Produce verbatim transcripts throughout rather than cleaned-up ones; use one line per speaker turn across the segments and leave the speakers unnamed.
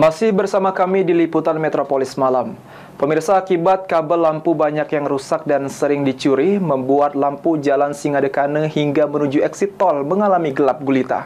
Masih bersama kami di Liputan Metropolis Malam. Pemirsa, akibat kabel lampu banyak yang rusak dan sering dicuri, membuat lampu jalan Singadekane hingga menuju eksit tol mengalami gelap gulita.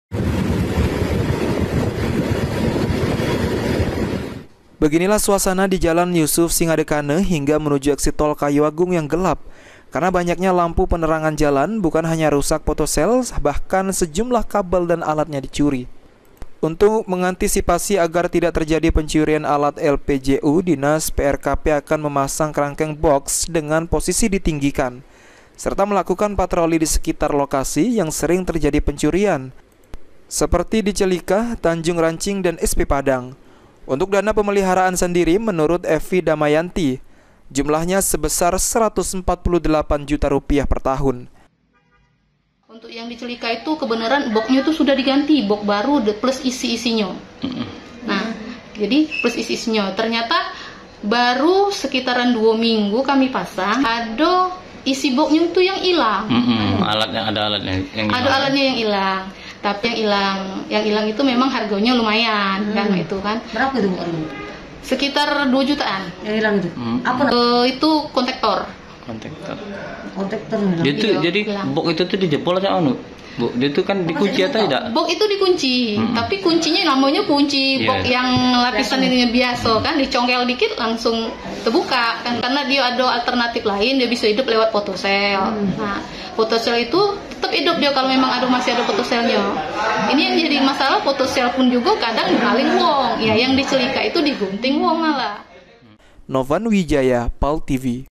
Beginilah suasana di Jalan Yusuf Singadekane hingga menuju eksit tol Kayu Agung yang gelap. Karena banyaknya lampu penerangan jalan, bukan hanya rusak fotosel, bahkan sejumlah kabel dan alatnya dicuri. Untuk mengantisipasi agar tidak terjadi pencurian alat L P J U, Dinas P R K P akan memasang kerangkeng box dengan posisi ditinggikan, serta melakukan patroli di sekitar lokasi yang sering terjadi pencurian, seperti di Celika, Tanjung Rancing, dan S P Padang. Untuk dana pemeliharaan sendiri, menurut Evi Damayanti, jumlahnya sebesar seratus empat puluh delapan juta rupiah per tahun.
Untuk yang di Celika itu kebenaran boxnya itu sudah diganti, box baru plus isi-isinya. Nah, jadi plus isi-isinya. Ternyata baru sekitaran dua minggu kami pasang, ada isi boxnya itu yang hilang.
Mm-mm, alatnya ada alatnya yang hilang.
Ada alatnya yang hilang. Tapi yang hilang, yang hilang itu memang harganya lumayan, hmm. kan itu kan.
Berapa itu Bu?
Sekitar dua jutaan.
Yang hilang itu?
Hmm.
Apa?
Uh, itu kontaktor.
Kontaktor.
Kontaktor.
Itu
iya,
jadi
hilang.
box itu tuh dijebol atau anu? Bu, dia itu kan dikunci atau tidak?
Box itu dikunci, hmm. tapi kuncinya namanya kunci yeah. box yang lapisan ini biasa kan, dicongkel dikit langsung terbuka kan, karena dia ada alternatif lain, dia bisa hidup lewat fotosel. Hmm. Nah, fotosel itu tetap hidup dia kalau memang ada masih ada fotoselnya. Ini yang jadi masalah, fotosel pun juga kadang maling wong, ya yang di Celika itu digunting wong malah.
Novan Wijaya, Pal T V.